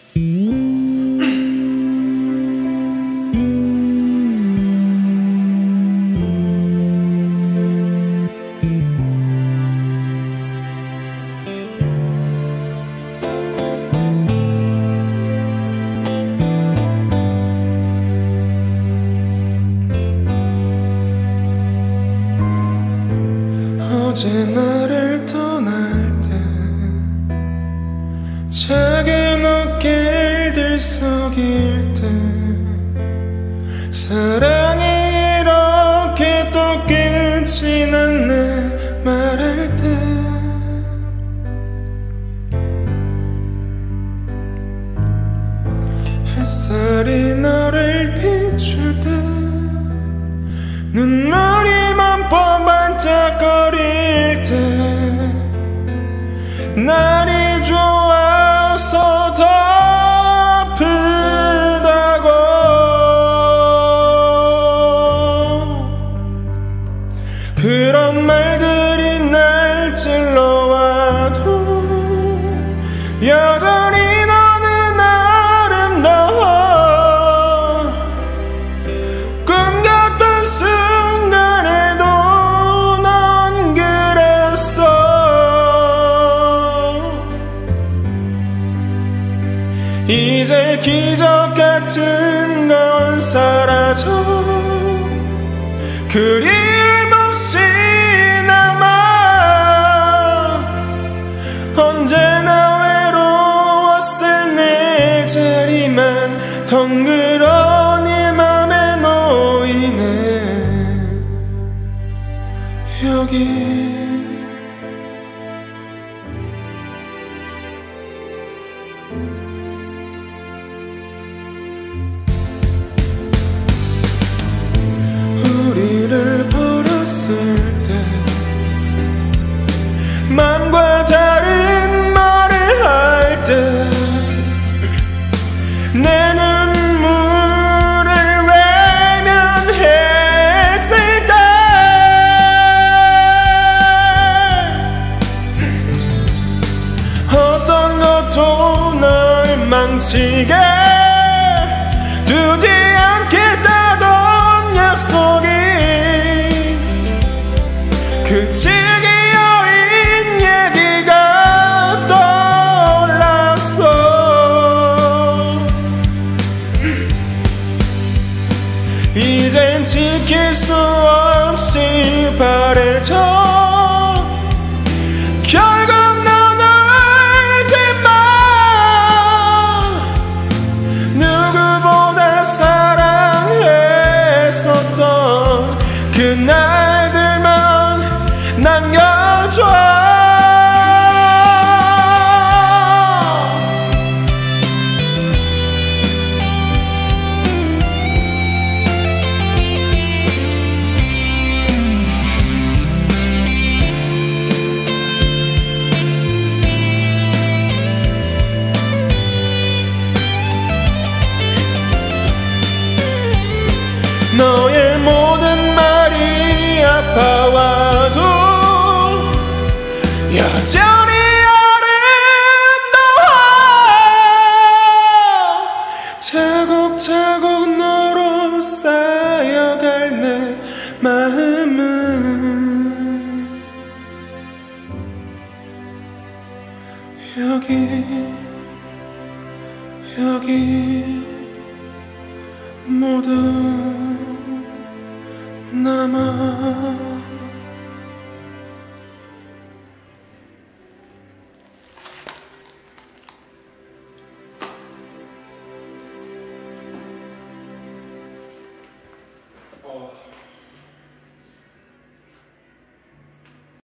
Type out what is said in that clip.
어제 나를 떠날 때 작은 어깨를 들썩일 때 사랑이 이렇게 또 끝이 났네 말할 때 햇살이 너를 비출 때 눈물이 맘껏 반짝거릴 때 날이 좋아서 더 아프다고 그런 말들이 날 찔러와도 여전히 너는 아름다워 꿈 같던 순간에도 넌 그랬어 이제 기적 같은 건 사라져 그리움 없이 남아 언제나 외로웠을 내 자리만 덩그러니 맘에 놓이네 여기 우리를 벌었을 때 맘과 다른 말을 할 때 내 눈물을 외면했을 때 어떤 것도 널 망치게 두지 않겠다던 약속이 그치기어린 얘기가 떠올랐어 이젠 지킬 수 없이 바래져 결국 넌 알지만 누구보다 사랑했었던 그날들만 남겨줘 너의 모든 말이 아파와도 여전히 아름다워 차곡차곡 너로 쌓여갈 내 마음은 여기 모두 남아